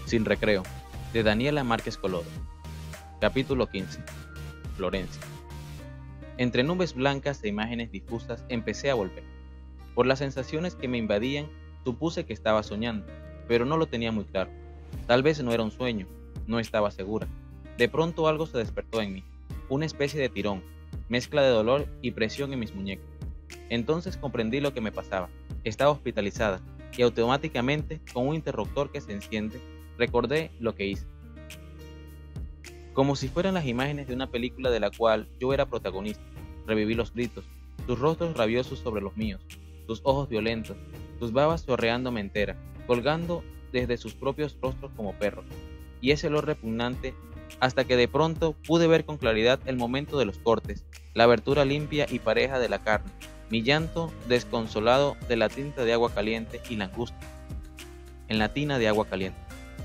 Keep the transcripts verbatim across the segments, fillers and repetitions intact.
Sin recreo, de Daniela Márquez Colodo. Capítulo quince. Florencia. Entre nubes blancas e imágenes difusas empecé a volver. Por las sensaciones que me invadían, supuse que estaba soñando, pero no lo tenía muy claro. Tal vez no era un sueño, no estaba segura. De pronto algo se despertó en mí, una especie de tirón, mezcla de dolor y presión en mis muñecas. Entonces comprendí lo que me pasaba. Estaba hospitalizada y automáticamente, con un interruptor que se enciende, recordé lo que hice. Como si fueran las imágenes de una película de la cual yo era protagonista, reviví los gritos, sus rostros rabiosos sobre los míos, sus ojos violentos, sus babas chorreándome entera, colgando desde sus propios rostros como perros, y ese olor repugnante, hasta que de pronto pude ver con claridad el momento de los cortes, la abertura limpia y pareja de la carne, mi llanto desconsolado de la tinta de agua caliente y la angustia en la tina de agua caliente.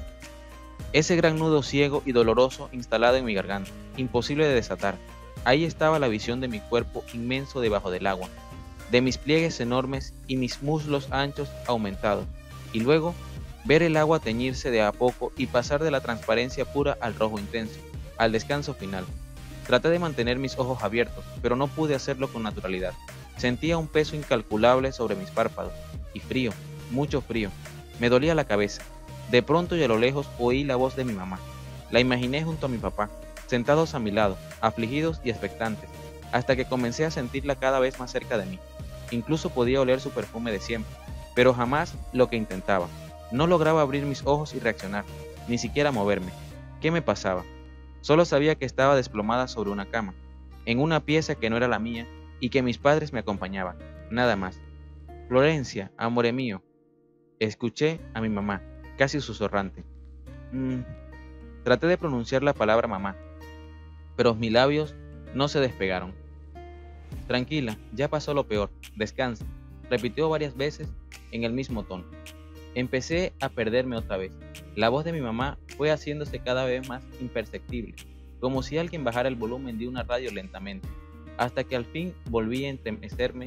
Ese gran nudo ciego y doloroso instalado en mi garganta, imposible de desatar. Ahí estaba la visión de mi cuerpo inmenso debajo del agua, de mis pliegues enormes y mis muslos anchos aumentados, y luego ver el agua teñirse de a poco y pasar de la transparencia pura al rojo intenso, al descanso final. Traté de mantener mis ojos abiertos, pero no pude hacerlo con naturalidad. Sentía un peso incalculable sobre mis párpados, y frío, mucho frío. Me dolía la cabeza. De pronto y a lo lejos oí la voz de mi mamá. La imaginé junto a mi papá, sentados a mi lado, afligidos y expectantes, hasta que comencé a sentirla cada vez más cerca de mí. Incluso podía oler su perfume de siempre, pero jamás lo que intentaba. No lograba abrir mis ojos y reaccionar, ni siquiera moverme. ¿Qué me pasaba? Solo sabía que estaba desplomada sobre una cama, en una pieza que no era la mía, y que mis padres me acompañaban, nada más. Florencia, amore mío. Escuché a mi mamá, casi susurrante. Mm. Traté de pronunciar la palabra mamá, pero mis labios no se despegaron. Tranquila, ya pasó lo peor, descansa, repitió varias veces en el mismo tono. Empecé a perderme otra vez. La voz de mi mamá fue haciéndose cada vez más imperceptible, como si alguien bajara el volumen de una radio lentamente, hasta que al fin volví a entremecerme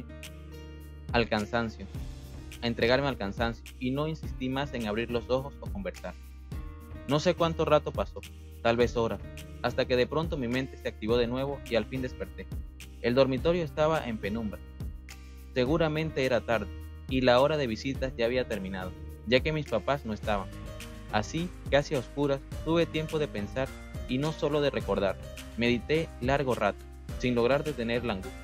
al cansancio, a entregarme al cansancio, y no insistí más en abrir los ojos o conversar. No sé cuánto rato pasó, tal vez horas, hasta que de pronto mi mente se activó de nuevo y al fin desperté. El dormitorio estaba en penumbra. Seguramente era tarde, y la hora de visitas ya había terminado, ya que mis papás no estaban. Así, casi a oscuras, tuve tiempo de pensar y no solo de recordar. Medité largo rato, sin lograr detener la angustia,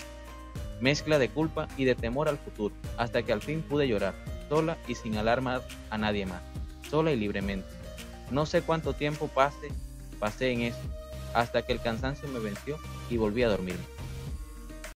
mezcla de culpa y de temor al futuro, hasta que al fin pude llorar, sola y sin alarmar a nadie más, sola y libremente. No sé cuánto tiempo pasé, pasé en eso, hasta que el cansancio me venció y volví a dormirme.